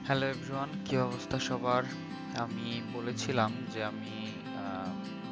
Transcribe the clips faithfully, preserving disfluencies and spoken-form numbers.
Hello everyone, কি অবস্থা সবার? আমি বলেছিলাম যে আমি আহ,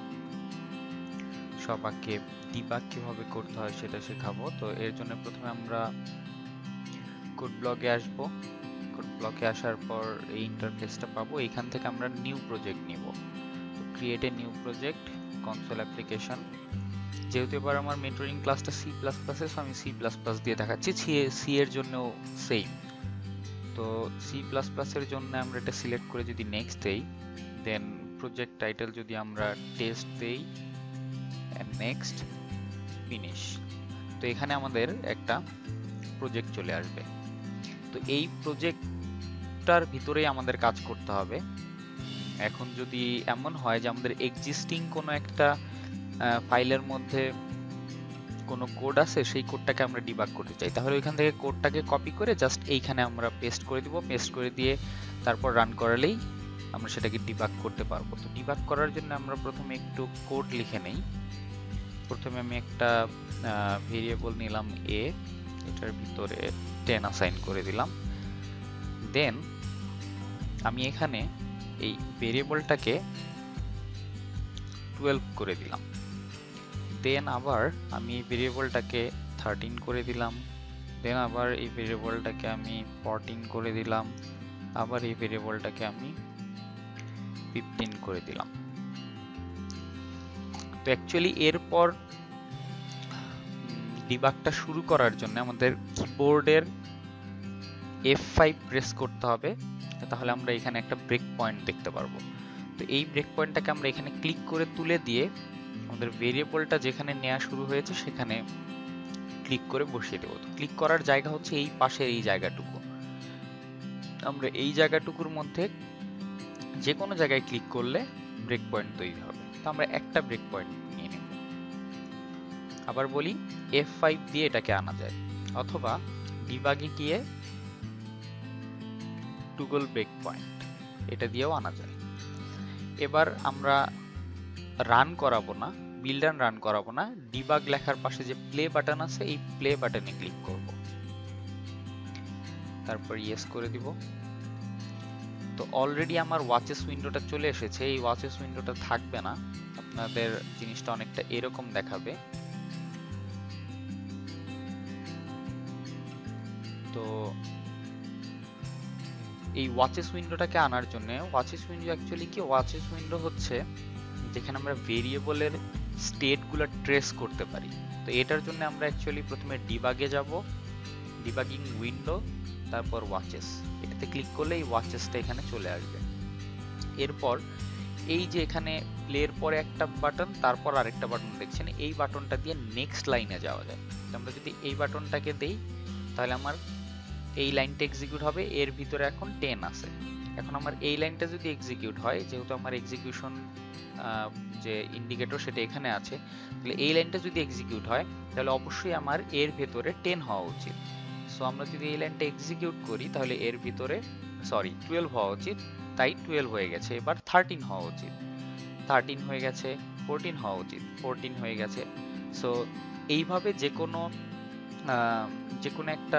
সবাইকে ডিবাগ কিভাবে করতে হয় সেটা শেখাবো। তো এর জন্য প্রথমে আমরা কোড ব্লগে আসব। কোড ব্লকে আসার পর এই ইন্টারফেসটা পাবো। এখান থেকে আমরা নিউ প্রজেক্ট নিব। তো create a new project, console application. যেহেতু এবার আমার মেন্টরিং ক্লাসটা সি প্লাস প্লাসে, সো আমি সি প্লাস প্লাস দিয়ে দেখাচ্ছি। সি এর জন্যও সেম। তো সি প্লাস প্লাসের জন্য আমরা এটা সিলেক্ট করে যদি নেক্সট দেই, দেন প্রজেক্ট টাইটেল যদি আমরা টেস্ট দেই এন্ড নেক্সট ফিনিশ, তো এখানে আমাদের একটা প্রজেক্ট চলে আসবে। তো এই প্রজেক্টটার ভিতরেই আমাদের কাজ করতে হবে। এখন যদি এমন হয় যে আমাদের এক্সিস্টিং কোনো একটা ফাইলের মধ্যে কোনো কোড আছে, সেই কোডটাকে আমরা ডিবাগ করতে চাই, তাহলে ওইখান থেকে কোডটাকে কপি করে জাস্ট এইখানে আমরা পেস্ট করে দিব। পেস্ট করে দিয়ে তারপর রান করালেই আমরা সেটাকে ডিবাগ করতে পারবো। তো ডিবাগ করার জন্য আমরা প্রথমে একটু কোড লিখে নেই। প্রথমে আমি একটা ভেরিয়েবল নিলাম এ, এটার ভিতরে টেন অ্যাসাইন করে দিলাম। দেন আমি এখানে এই ভেরিয়েবলটাকে টুয়েলভ করে দিলাম। দেন আবার আমি এই ভেরিয়েবলটাকে থার্টিন করে দিলাম। দেন আবার এই ভেরিয়েবলটাকে আমি ফোরটিন করে দিলাম। আবার এই ভেরিয়েবলটাকে আমি ফিফটিন করে দিলাম। তো অ্যাকচুয়ালি এরপর ডিবাগটা শুরু করার জন্য আমাদের কিবোর্ডের এফ ফাইভ প্রেস করতে হবে, তাহলে আমরা এখানে একটা ব্রেক পয়েন্ট দেখতে পারবো। তো এই ব্রেক পয়েন্টটাকে আমরা এখানে ক্লিক করে তুলে দিয়ে আমাদের ভেরিয়েবলটা যেখানে নেওয়া শুরু হয়েছে সেখানে ক্লিক করে বসিয়ে দেবো। তো ক্লিক করার জায়গা হচ্ছে এই পাশের এই জায়গাটুকু। আমরা এই জায়গাটুকুর মধ্যে যে কোনো জায়গায় ক্লিক করলে ব্রেক পয়েন্ট তৈরি হবে। তো আমরা একটা ব্রেক পয়েন্ট নিয়ে নেব। আবার বলি, এফ ফাইভ দিয়ে এটাকে আনা যায়, অথবা ডিবাগে গিয়ে টুগল ব্রেক পয়েন্ট এটা দিয়েও আনা যায়। এবার আমরা রান করাবো না, বিল্ড অ্যান্ড রান করাবো না, ডিবাগ লেখার পাশে যে প্লে বাটন আছে এই প্লে বাটনে ক্লিক করব, তারপর ইয়েস করে দিব। তো অলরেডি আমার ওয়াচেস উইন্ডোটা চলে এসেছে। এই ওয়াচেস উইন্ডোটা থাকবে না, আপনাদের জিনিসটা অনেকটা এরকম দেখাবে। তো এই ওয়াচেস উইন্ডোটাকে আনার জন্য, ওয়াচেস উইন্ডো অ্যাকচুয়ালি কি, ওয়াচেস উইন্ডো হচ্ছে যেখানে আমরা ভেরিয়েবলের স্টেটগুলো ট্রেস করতে পারি। তো এটার জন্য আমরা অ্যাকচুয়ালি প্রথমে ডিবাগে যাব, ডিবাগিং উইন্ডো, তারপর ওয়াচেস, এটাতে ক্লিক করলে এই ওয়াচেসটা এখানে চলে আসবে। এরপর এই যে এখানে প্লের পরে একটা বাটন, তারপর আরেকটা বাটন দেখছেন, এই বাটনটা দিয়ে নেক্সট লাইনে যাওয়া যায়। আমরা যদি এই বাটনটাকে দেই তাহলে আমার এই লাইনটা এক্সিকিউট হবে। এর ভিতরে এখন টেন আছে। এখন আমার এই লাইনটা যদি এক্সিকিউট হয়, যেহেতু আমার এক্সিকিউশন যে ইন্ডিকেটর সেটা এখানে আছে, তাহলে এই লাইনটা যদি এক্সিকিউট হয় তাহলে অবশ্যই আমার এর ভেতরে টেন হওয়া উচিত। সো আমরা যদি এই লাইনটা এক্সিকিউট করি তাহলে এর ভিতরে সরি টুয়েলভ হওয়া উচিত, তাই টুয়েলভ হয়ে গেছে। এবার থার্টিন হওয়া উচিত, থার্টিন হয়ে গেছে। ফোরটিন হওয়া উচিত, ফোরটিন হয়ে গেছে। সো এইভাবে যে কোনো যে কোনো একটা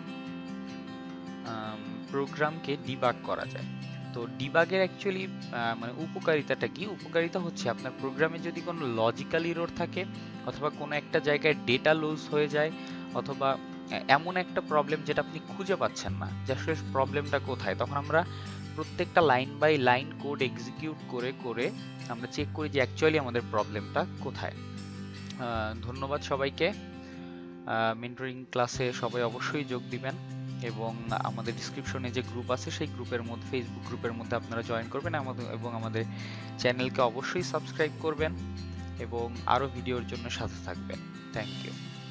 প্রোগ্রামকে ডিবাগ করা যায়। তো ডিবাগের অ্যাকচুয়ালি মানে উপকারিতাটা কি? উপকারিতা হচ্ছে আপনার প্রোগ্রামে যদি কোনো লজিক্যাল এরর থাকে, অথবা কোনো একটা জায়গায় ডেটা লুজ হয়ে যায়, অথবা এমন একটা প্রবলেম যেটা আপনি খুঁজে পাচ্ছেন না যে আসলে প্রবলেমটা কোথায়, তখন আমরা প্রত্যেকটা line by line code execute করে করে আমরা চেক করি যে অ্যাকচুয়ালি আমাদের প্রবলেমটা কোথায়। ধন্যবাদ সবাইকে। মেন্টরিং ক্লাসে সবাই অবশ্যই যোগ দিবেন, এবং আমাদের ডিসক্রিপশনে যে গ্রুপ আছে সেই গ্রুপের মধ্যে, ফেসবুক গ্রুপের মধ্যে আপনারা জয়েন করবেন, এবং আমাদের চ্যানেলকে অবশ্যই সাবস্ক্রাইব করবেন, এবং আরও ভিডিওর জন্য সাথে থাকবেন। Thank you.